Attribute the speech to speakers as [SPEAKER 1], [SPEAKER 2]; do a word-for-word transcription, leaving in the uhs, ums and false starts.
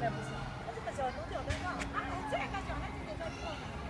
[SPEAKER 1] 不是，那这个小龙角灯啊，啊，这个小孩子也在做呢。